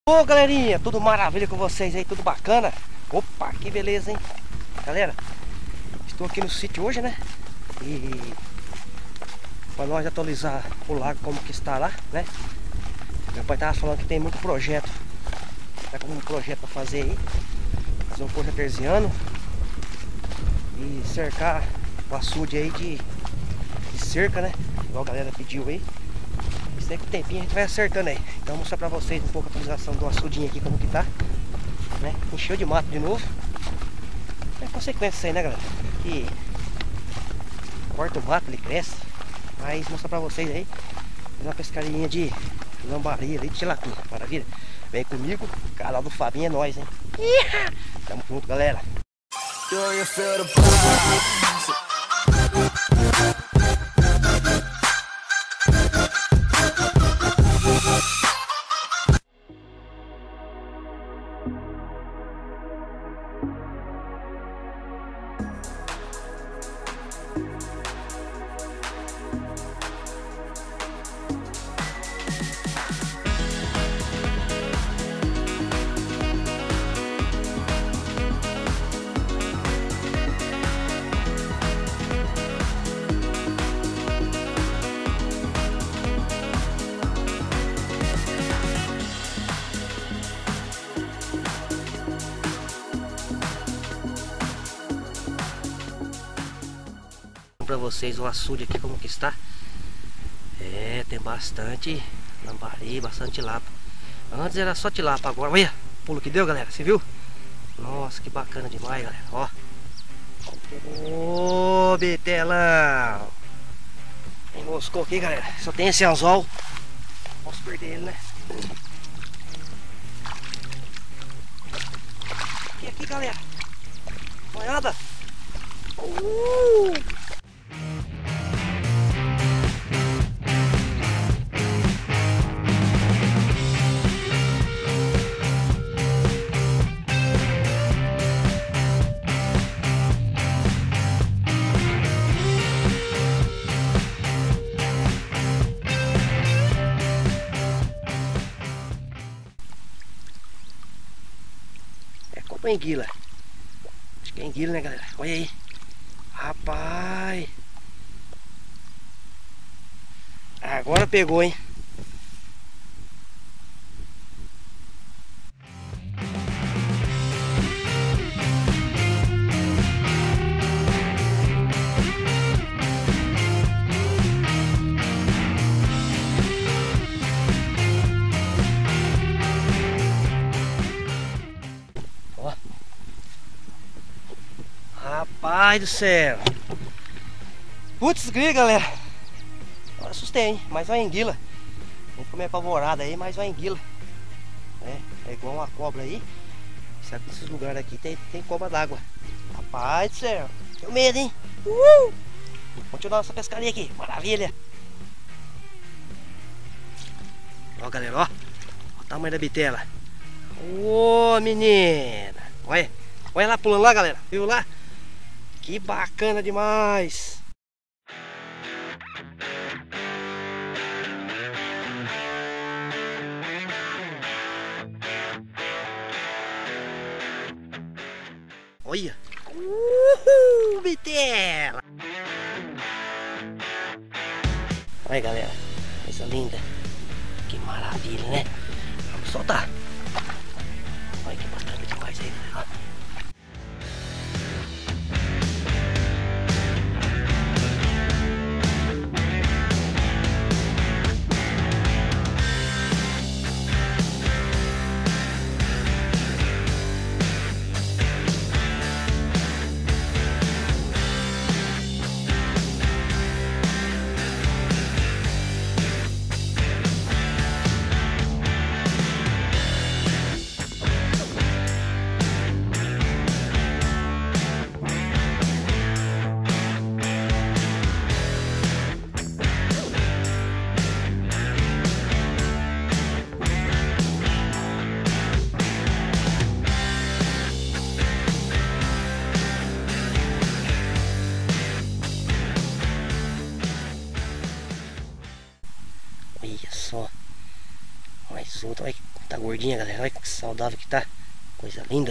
Ô galerinha, tudo maravilha com vocês aí, tudo bacana? Opa, que beleza, hein? Galera, estou aqui no sítio hoje, né? E para nós atualizar o lago como que está lá, né? Meu pai tava falando que tem muito projeto. Tá com um projeto para fazer aí. Fazer um poço artesiano e cercar o açude aí de cerca, né? Igual a galera pediu aí. Isso aí com o tempinho a gente vai acertando aí. Então vou mostrar pra vocês um pouco a atualização do açudinho aqui, como que tá, né? Encheu de mato de novo. É consequência isso aí, né, galera? Que corta o mato, ele cresce. Mas vou mostrar pra vocês aí uma pescaria de lambari ali, de tilápia. Maravilha? Vem comigo, canal do Fabinho é nóis, hein? Tamo junto, galera. Pra vocês o açude aqui como que está. É, tem bastante lambari, bastante tilápia. Antes era só tilápia, agora olha o pulo que deu, galera, você viu? Nossa, que bacana demais, galera, ó. Ô, betelão, enroscou aqui, galera. Só tem esse anzol, posso perder ele, né? Aqui, galera, olhada. É anguila. Acho que é anguila, né, galera? Olha aí. Rapaz. Agora pegou, hein? Rapaz do céu. Putz, grila, galera. Agora assustei, hein? Mais uma anguila. Nem ficou meio apavorada aí, mais uma anguila. É igual uma cobra aí. Sabe que nesses lugares aqui tem cobra d'água. Rapaz do céu. Tenho medo, hein? Continuar nossa pescaria aqui. Maravilha. Ó, galera, ó. Olha o tamanho da bitela. Ô, menina. Olha. Olha lá pulando lá, galera. Viu lá? Que bacana demais! Olha! Uhul, bitela! Olha, galera, coisa linda! Que maravilha, né? Vamos soltar! Olha que bacana demais aí, galera! gordinha, galera. Olha que saudável que tá. Coisa linda.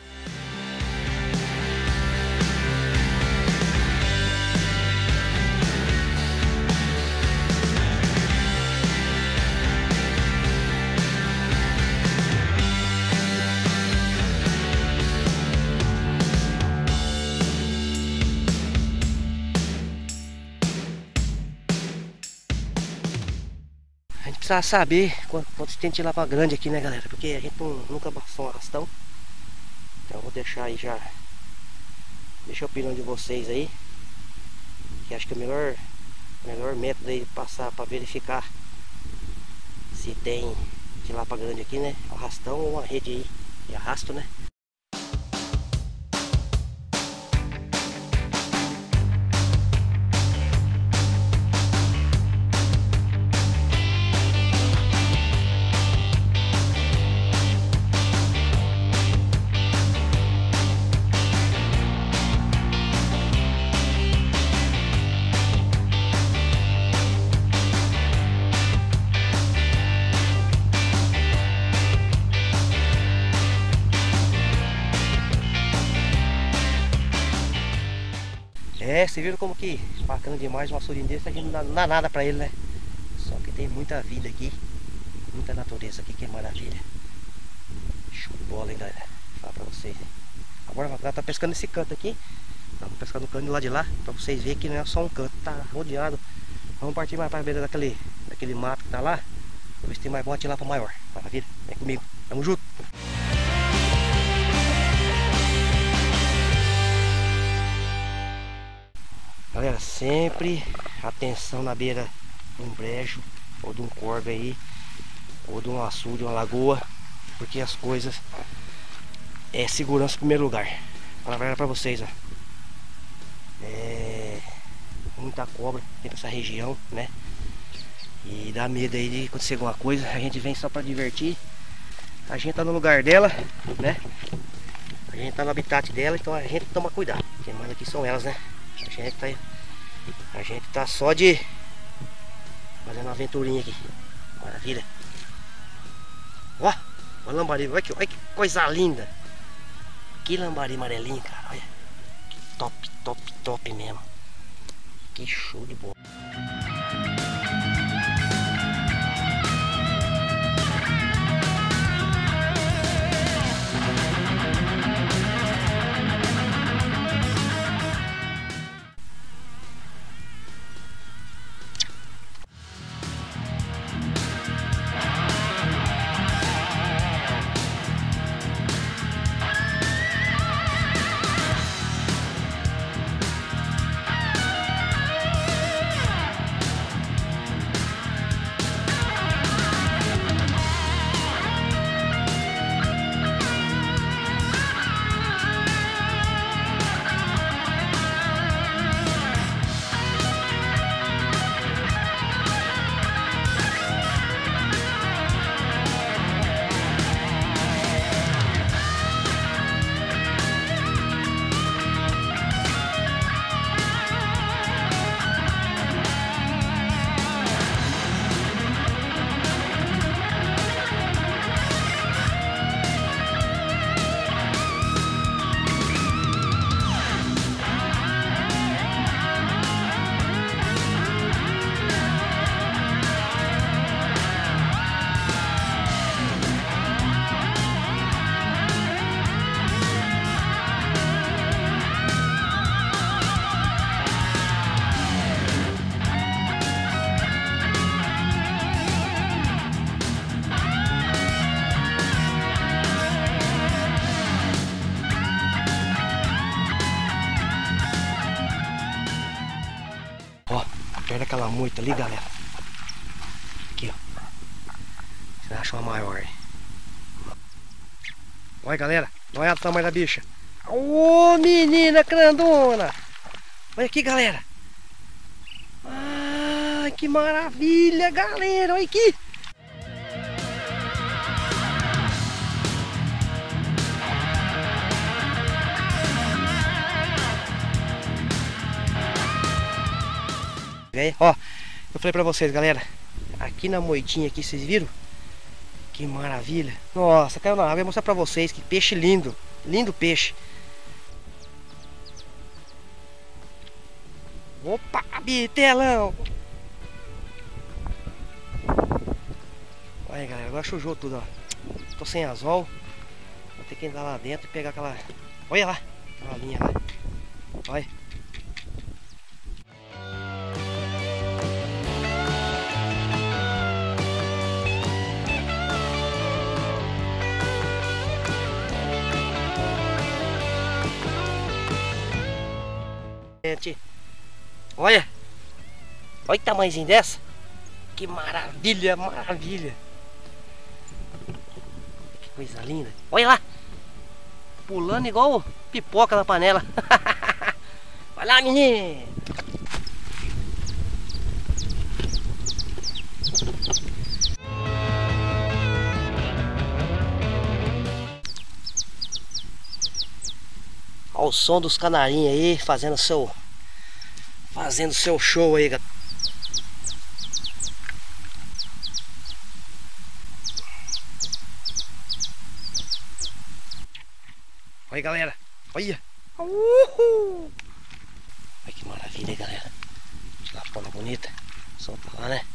A gente precisa saber quantos tem de lapa grande aqui, né, galera? Porque a gente nunca passou um arrastão. Então eu vou deixar aí já. Deixa a opinião de vocês aí. Que acho que o melhor método aí de passar para verificar se tem de lapa grande aqui, né? Arrastão ou uma rede aí de arrasto, né? É, vocês viram como que bacana demais um açude desse, a gente não dá nada pra ele, né? Só que tem muita vida aqui, muita natureza aqui, que é maravilha. Show de bola, hein, galera? Vou falar pra vocês. Agora ela tá pescando esse canto aqui. Vamos pescar no canto lá de lá, pra vocês verem que não é só um canto, tá rodeado. Vamos partir mais pra beira daquele mato que tá lá. Pra ver se tem mais bote lá pra maior. Maravilha? Vem comigo, tamo junto! Galera, sempre atenção na beira de um brejo ou de um córrego aí, ou de um açude, uma lagoa, porque as coisas é segurança em primeiro lugar. Vou falar pra vocês, ó. Muita cobra tem pra essa região, né? E dá medo aí de acontecer alguma coisa. A gente vem só pra divertir. A gente tá no lugar dela, né? A gente tá no habitat dela, então a gente toma cuidado. Quem manda aqui são elas, né? A gente tá só de fazendo uma aventurinha aqui. Maravilha. Ó, o lambari, olha que coisa linda. Que lambari amarelinho, cara. Olha. Que top, top, top mesmo. Que show de bola. Perto daquela moita ali, galera. Aqui, ó. Você acha uma maior aí. Olha, galera. Olha o tamanho da bicha. Ô, menina grandona. Olha aqui, galera. Ai, que maravilha, galera. Olha aqui. Ó, eu falei pra vocês, galera, aqui na moitinha aqui, vocês viram Que maravilha. Nossa, caiu na água. Eu vou mostrar pra vocês que peixe lindo. Lindo peixe. Opa, bitelão. Olha aí, galera, agora chujou tudo, ó. Tô sem anzol. Vou ter que entrar lá dentro e pegar aquela... Olha lá, aquela linha lá. Olha. Gente, olha. Olha o tamanhozinho dessa. Que maravilha, maravilha. Que coisa linda. Olha lá. Pulando igual pipoca na panela. Vai lá, menino. Olha o som dos canarinhos aí, fazendo seu show aí, galera. Olha, galera. Olha. Uhul. Olha que maravilha aí, galera. Tilapona bonita. Solta lá, né?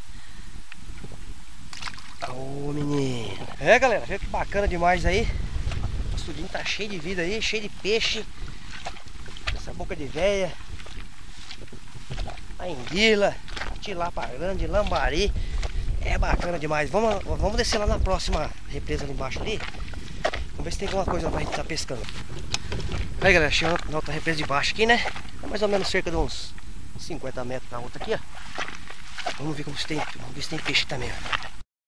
Ô, menino. É, galera. Vê que bacana demais aí. O açudinho tá cheio de vida aí, cheio de peixe. Essa boca de véia. A enguila. Tilapa grande, lambari. É bacana demais. Vamos descer lá na próxima represa ali embaixo ali. Vamos ver se tem alguma coisa pra gente estar pescando. Aí, galera, chegando na outra represa de baixo aqui, né? Mais ou menos cerca de uns 50 metros da outra aqui, ó. Vamos ver se tem peixe também, ó.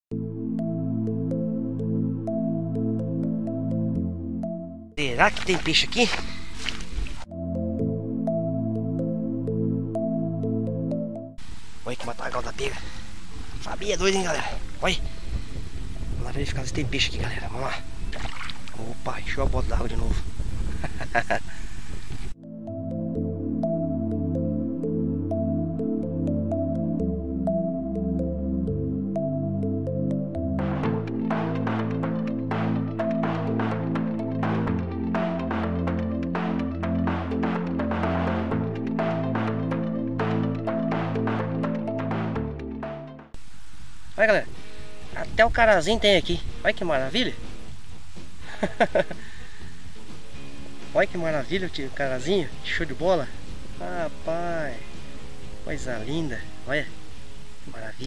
Será que tem peixe aqui? Olha que matagal da pega. Fabinho é doido, hein, galera? Olha. Vamos lá verificar se tem peixe aqui, galera. Vamos lá. Opa, encheu a bota d'água de novo. Olha, galera, até o carazinho tem aqui. Olha que maravilha. Olha que maravilha o carazinho. Show de bola. Rapaz, coisa linda. Olha que maravilha.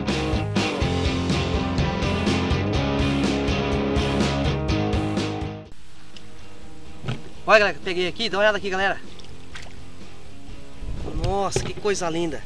Olha, galera, que eu peguei aqui. Dá uma olhada aqui, galera. Nossa, que coisa linda.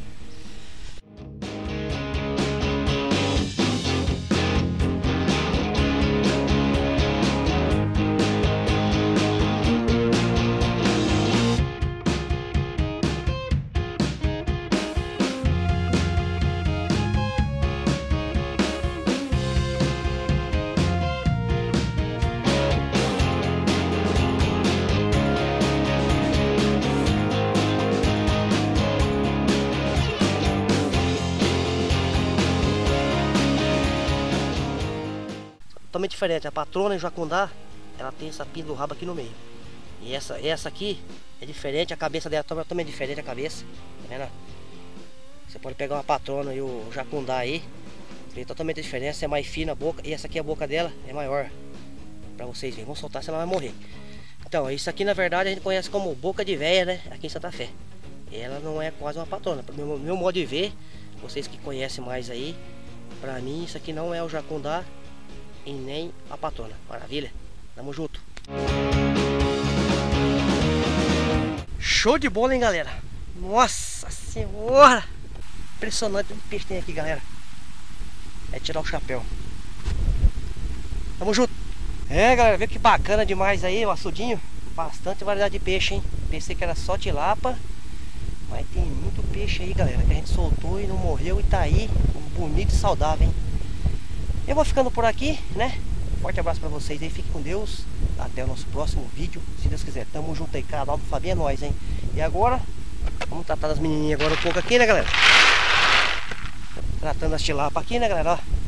Totalmente diferente. A patrona em Jacundá, ela tem essa pinta do rabo aqui no meio. E essa aqui é diferente, a cabeça dela também é diferente, a cabeça. Tá vendo? Você pode pegar uma patrona e o Jacundá aí, tem totalmente diferente. Essa é mais fina a boca e essa aqui a boca dela é maior. Pra vocês verem, vamos soltar, senão ela vai morrer. Então, isso aqui na verdade a gente conhece como boca de véia, né? Aqui em Santa Fé. Ela não é quase uma patrona. Pro meu modo de ver, vocês que conhecem mais aí, pra mim isso aqui não é o Jacundá e nem a patrona. Maravilha? Tamo junto. Show de bola, hein, galera? Nossa senhora! Impressionante o peixe tem aqui, galera. É tirar o chapéu. Tamo junto. É, galera, vê que bacana demais aí o açudinho. Bastante variedade de peixe, hein? Pensei que era só tilapa, mas tem muito peixe aí, galera, que a gente soltou e não morreu e tá aí, bonito e saudável, hein? Eu vou ficando por aqui, né? Forte abraço pra vocês aí, fiquem com Deus. Até o nosso próximo vídeo, se Deus quiser. Tamo junto aí, canal do Fabinho é nóis, hein? E agora, vamos tratar das menininhas agora um pouco aqui, né, galera? Tratando as tilapas aqui, né, galera? Ó.